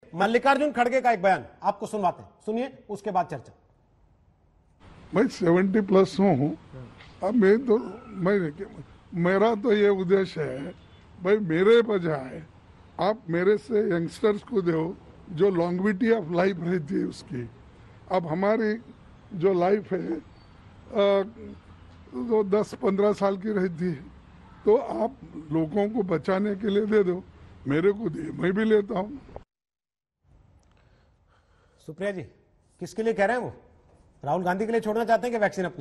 मल्लिकार्जुन खड़गे का एक बयान आपको सुनवाते हैं, सुनिए, उसके बाद चर्चा। मैं 70+ हूँ। अब मेरा तो ये उद्देश्य है भाई, मेरे बजाय आप मेरे से यंगस्टर्स को दो जो लॉन्गविटी ऑफ लाइफ रहती है उसकी। अब हमारी जो लाइफ है तो 10-15 साल की रहती है, तो आप लोगों को बचाने के लिए दे दो, मेरे को दिए, मैं भी लेता हूँ। सुप्रिया जी, किसके लिए कह रहे हैं वो? राहुल गांधी के लिए छोड़ना चाहते हैं कि वैक्सीन अपनी?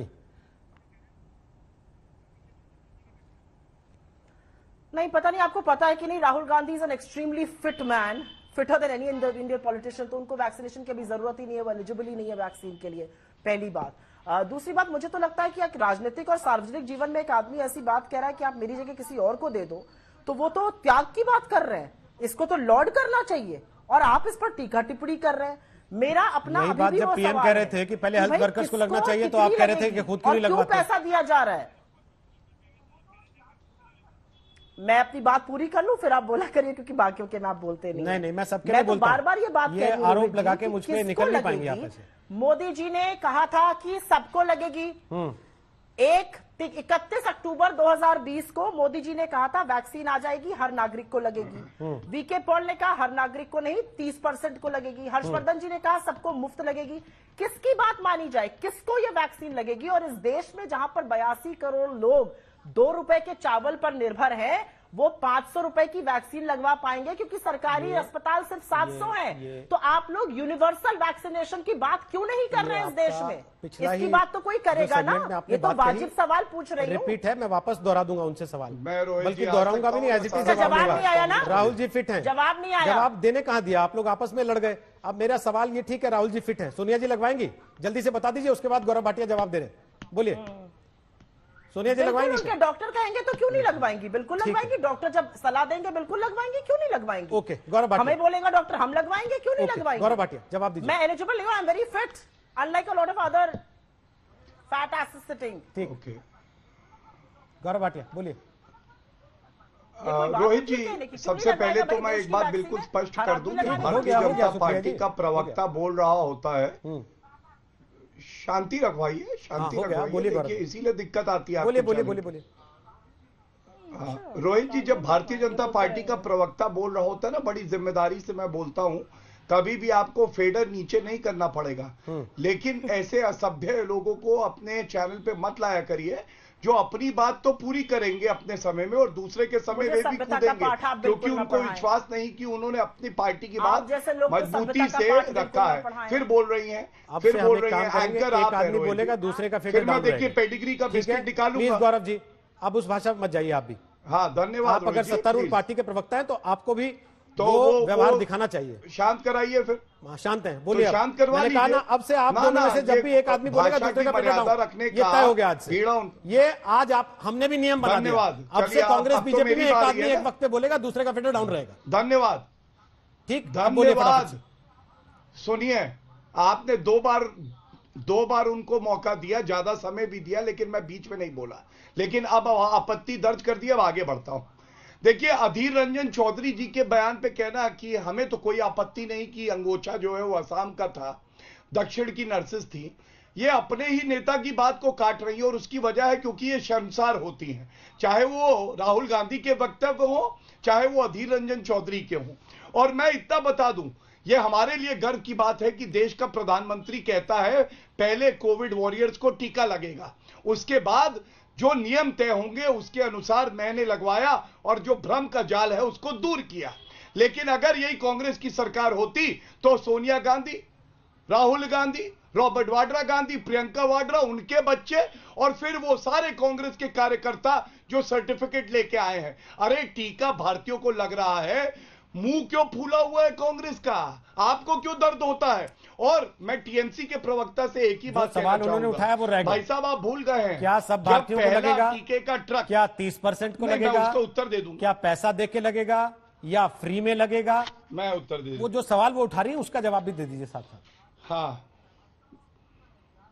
नहीं, पता नहीं आपको पता है कि नहीं, Rahul Gandhi is an extremely fit man, fitter than any Indian politician, तो उनको वैक्सीनेशन की भी जरूरत ही नहीं है, वो एलिजिबल ही नहीं है वैक्सीन के लिए, पहली बात। दूसरी बात, मुझे तो लगता है कि एक राजनीतिक और सार्वजनिक जीवन में एक आदमी ऐसी बात कह रहा है कि आप मेरी जगह किसी और को दे दो, तो वो तो त्याग की बात कर रहे हैं, इसको तो लॉर्ड करना चाहिए, और आप इस पर टीका टिप्पणी कर रहे हैं। मेरा अपना यही बात जब पीएम कह रहे थे कि पहले हेल्थ वर्कर्स को लगना चाहिए, तो आप कह रहे थे कि खुद क्यों नहीं लगवाते? क्यों पैसा दिया जा रहा है? मैं अपनी बात पूरी कर लूं, फिर आप बोला करिए, क्योंकि बाकियों के में आप बोलते नहीं। नहीं, मैं सबके लिए बोलता हूं। बार-बार ये बात ये आरोप लगा के मुझ पे निकल नहीं पाएंगे आप ऐसे। मोदी जी ने कहा था कि सबको लगेगी। 31 अक्टूबर 2020 को मोदी जी ने कहा था वैक्सीन आ जाएगी, हर नागरिक को लगेगी। वीके पॉल ने कहा हर नागरिक को नहीं, 30% को लगेगी। हर्षवर्धन जी ने कहा सबको मुफ्त लगेगी। किसकी बात मानी जाए, किसको ये वैक्सीन लगेगी? और इस देश में जहां पर 82 करोड़ लोग 2 रुपए के चावल पर निर्भर है, वो 500 रुपए की वैक्सीन लगवा पाएंगे, क्योंकि सरकारी अस्पताल सिर्फ 700 है। तो आप लोग यूनिवर्सल वैक्सीनेशन की बात क्यों नहीं कर रहे हैं इस देश में? इसकी बात तो कोई करेगा ना, ये तो वाजिब सवाल पूछ रही हूं। रिपीट है, मैं वापस दोहरा दूंगा उनसे सवाल, बल्कि दोहराऊंगा भी नहीं, एज इट इज जवाब नहीं आया ना। राहुल जी फिट हैं, जवाब नहीं आया, जवाब देने कहां दिया? आप लोग आपस में लड़ गए। अब मेरा सवाल ये, ठीक है राहुल जी फिट है, सोनिया जी लगवाएंगी? जल्दी से बता दीजिए, उसके बाद गौरव भाटिया जवाब दे रहे। बोलिए, सोनिया जी लगवाएंगी? उनके डॉक्टर कहेंगे तो क्यों नहीं लगवाएंगी? बिल्कुल लगवाएंगी। डॉक्टर जब सलाह देंगे बिल्कुल लगवाएंगी, क्यों नहीं लगवाएंगी? ओके, गौरव भाटिया। हमें बोलेगा डॉक्टर हम लगवाएंगे, क्यों नहीं लगवाएंगे? गौरव भाटिया जवाब दीजिए। मैं एलिजिबल नहीं हूं, I am very fit, unlike a lot of other fat asses sitting. ठीक, ओके, गौरव भाटिया बोलिए। रोहित जी, सबसे पहले तो मैं एक बात बिल्कुल स्पष्ट कर दूं कि भारतीय जनता पार्टी का प्रवक्ता बोल रहा होता है, शांति रखवाइए, शांति रखवाइए, देखिए इसीलिए दिक्कत आती है। बोलिए। रोहित जी, जब भारतीय जनता पार्टी का प्रवक्ता बोल रहा होता है ना, बड़ी जिम्मेदारी से मैं बोलता हूं, कभी भी आपको फेडर नीचे नहीं करना पड़ेगा, लेकिन ऐसे असभ्य लोगों को अपने चैनल पे मत लाया करिए, जो अपनी बात तो पूरी करेंगे अपने समय में और दूसरे के समय में भी कूदेंगे, क्योंकि उनको विश्वास नहीं कि उन्होंने अपनी पार्टी की बात मजबूती से रखा है। फिर बोल रही हैं, एंकर आप हैं, बोलेगा दूसरे का फिर मैं देखिए पेडिग्री का बिस्किट निकालूंगा। गौरव जी, अब उस भाषा में मत जाइए आप भी। हाँ, धन्यवाद। आप अगर सत्तारूढ़ पार्टी के प्रवक्ता हैं, तो आपको भी तो वो व्यवहार दिखाना चाहिए। शांत कराइए फिर। शांत हैं, बोलिए। तो शांत करवा लीजिए। मैंने कहा ना, अब से आप दोनों में से जब भी एक आदमी बोलेगा दूसरे का मर्यादा रखने ये तय हो गया आज से। ये आज आप, हमने भी नियम बना दिया। अब से कांग्रेस बीजेपी में एक आदमी एक वक्त पे बोलेगा, दूसरे का फेडर डाउन रहेगा। धन्यवाद। ठीक, धन्यवाद। सुनिए, आपने दो बार उनको मौका दिया, ज्यादा समय भी दिया, लेकिन मैं बीच में नहीं बोला, लेकिन अब आपत्ति दर्ज कर दी। अब आगे बढ़ता हूं। देखिए, अधीर रंजन चौधरी जी के बयान पे कहना कि हमें तो कोई आपत्ति नहीं कि अंगोछा जो है वो असम का था, दक्षिण की नर्सेस थी, ये अपने ही नेता की बात को काट रही है, और उसकी वजह है क्योंकि ये शर्मसार होती हैं, चाहे वो राहुल गांधी के वक्तव्य हो, चाहे वो अधीर रंजन चौधरी के हों। और मैं इतना बता दूं, ये हमारे लिए गर्व की बात है कि देश का प्रधानमंत्री कहता है पहले कोविड वॉरियर्स को टीका लगेगा, उसके बाद जो नियम तय होंगे उसके अनुसार मैंने लगवाया, और जो भ्रम का जाल है उसको दूर किया। लेकिन अगर यही कांग्रेस की सरकार होती तो सोनिया गांधी, राहुल गांधी, रॉबर्ट वाड्रा गांधी, प्रियंका वाड्रा, उनके बच्चे, और फिर वो सारे कांग्रेस के कार्यकर्ता जो सर्टिफिकेट लेके आए हैं। अरे टीका भारतीयों को लग रहा है, मुंह क्यों फूला हुआ है कांग्रेस का? आपको क्यों दर्द होता है? और मैं टीएमसी के प्रवक्ता से एक ही बात सवाल उन्होंने उठाया वो रह गया। भाई साहब, आप भूल गए हैं, क्या सब भारतीयों को लगेगा टीके का ट्रक? क्या 30% को लगेगा? मैं उसका उत्तर दे दूंगा। क्या पैसा दे के लगेगा या फ्री में लगेगा? मैं उत्तर दे दूंगा। वो जो सवाल वो उठा रही है उसका जवाब भी दे दीजिए साथ साथ। हाँ,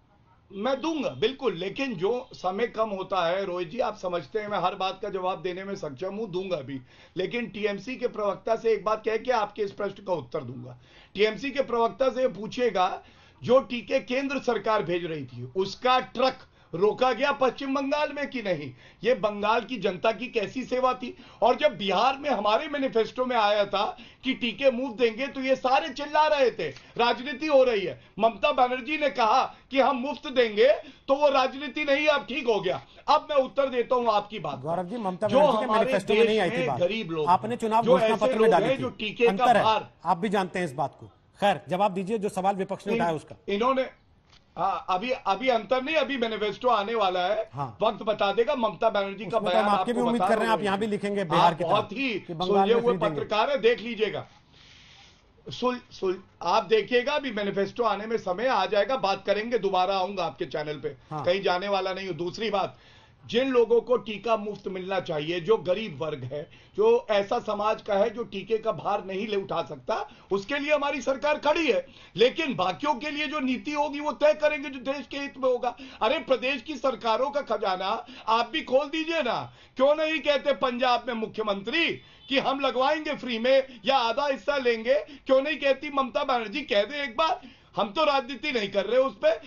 मैं दूंगा बिल्कुल, लेकिन जो समय कम होता है रोहित जी, आप समझते हैं मैं हर बात का जवाब देने में सक्षम हूं, दूंगा भी। लेकिन टीएमसी के प्रवक्ता से एक बात कह के आपके इस प्रश्न का उत्तर दूंगा। टीएमसी के प्रवक्ता से पूछिएगा, जो टीके केंद्र सरकार भेज रही थी उसका ट्रक रोका गया पश्चिम बंगाल में कि नहीं? ये बंगाल की जनता की कैसी सेवा थी। और जब बिहार में हमारे मैनिफेस्टो में आया था कि टीके मुफ्त देंगे तो ये सारे चिल्ला रहे थे राजनीति हो रही है। ममता बनर्जी ने कहा कि हम मुफ्त देंगे तो वो राजनीति नहीं, अब ठीक हो गया। अब मैं उत्तर देता हूं आपकी बात। गौरव जी, ममता जो बनर्जी के हमारे मैनिफेस्टो में नहीं आई देश थी में बात, गरीब लोग, आपने चुनाव जो घोषणा ऐसे पत्र में लोग डाली हैं थी, जो टीके का अंतर है, भार, आप भी जानते हैं इस बात को। खैर जवाब दीजिए जो सवाल विपक्ष ने उठाया उसका। इन्होंने अभी अंतर नहीं, अभी मैनिफेस्टो आने वाला है। हाँ। वक्त बता देगा। ममता बनर्जी का उसमें तो बयान हम आपकी भी आपको उम्मीद बता कर रहे हैं, रहा आप हूं। यहाँ भी लिखेंगे बिहार की तरह बहुत ही कि बंगाल सुलझे में हुए फ्री देंगे। पत्रकार है, देख लीजिएगा। आप देखिएगा, अभी मैनिफेस्टो आने में समय आ जाएगा, बात करेंगे, दोबारा आऊंगा आपके चैनल पे। हाँ। कहीं जाने वाला नहीं हूं। दूसरी बात, जिन लोगों को टीका मुफ्त मिलना चाहिए, जो गरीब वर्ग है, जो ऐसा समाज का है जो टीके का भार नहीं ले उठा सकता, उसके लिए हमारी सरकार खड़ी है। लेकिन बाकियों के लिए जो नीति होगी वो तय करेंगे जो देश के हित में होगा। अरे प्रदेश की सरकारों का खजाना आप भी खोल दीजिए ना। क्यों नहीं कहते पंजाब में मुख्यमंत्री कि हम लगवाएंगे फ्री में या आधा हिस्सा लेंगे? क्यों नहीं कहती ममता बनर्जी? कह दे एक बार। हम तो राजनीति नहीं कर रहे उस पर।